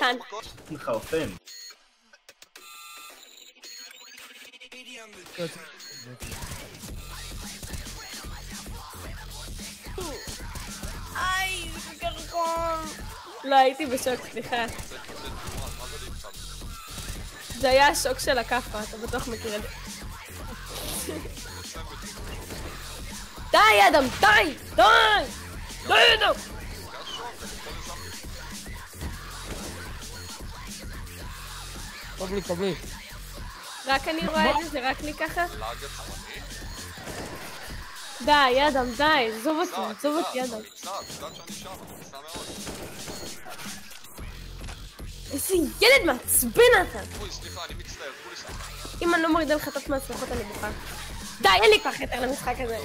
כאן. מחרפן. איי, זה קרקום. לא, הייתי בשוק, סליחה. זה היה השוק של הכאפה, אתה בטוח מכיר את זה. די, אדם, די! די! די, אדם! קבלי. רק אני רואה את זה, זה רק לי ככה? די, אדם, די, עזוב אותי, אדם. איזה ילד מעצבן אתה! אוי, סליחה, אני מצטער, תנו לי סליחה. אם אני לא מורידה לך את מהצלחות אני בוכה. די, אין לי כוח יותר למשחק הזה.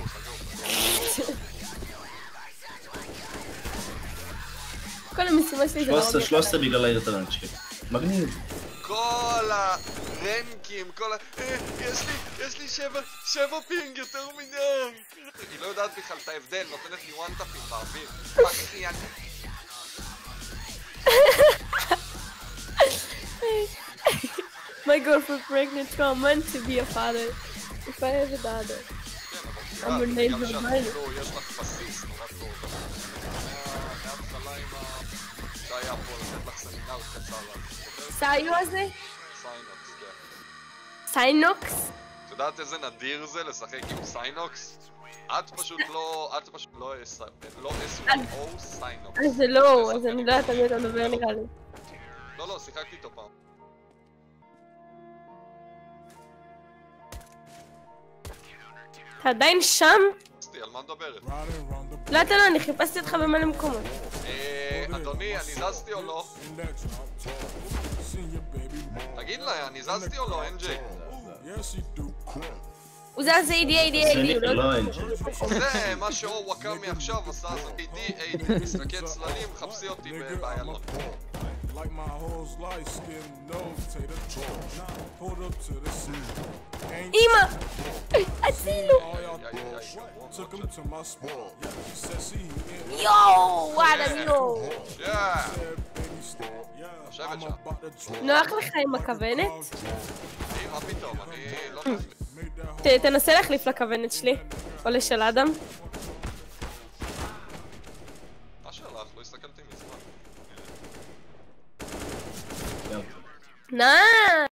כל המשימה שלי זה להרוג 13 בגלל האירטרנט שלי. מגניב. כל הרנקים, יש לי 7 פינג יותר מדי. היא לא יודעת בכלל את ההבדל, נותנת לי וואנטאפים באוויר. פחריאן. My girlfriend pregnant, so I'm meant to be a father. If I have a daughter. I'm gonna name her Miley. יש לך בסיס נורא טוב. מההתחלה עם שהיה פה לתת לך סמינר קצר. סאיו הזה? סיינוקס, כן. סיינוקס? את יודעת איזה נדיר זה לשחק עם סיינוקס? את פשוט לא SYO סיינוקס. אז זה לא, אז אני לא יודעת על מי אתה מדבר נראה לי. לא, שיחקתי איתו פעם. אתה עדיין שם? על מה מדברת? לא, אני חיפשתי אותך במלא מקומות. אדוני, אני זזתי או לא? תגיד לה, אני זזתי או לא, NJ? הוא זז AD, לא אין. זה מה שאור וואקאמי עכשיו עשה, זה AD, משחקי צללים, חפשי אותי באיילון. אמא! הצילו! יואו! אדם יואו! יושבת שם. נוח לך עם הכוונת? מה פתאום, אני לא נוח לי. תנסה להחליף לכוונת שלי, או לשל אדם. מה שלך? לא הסתכלתי מזמן. נא!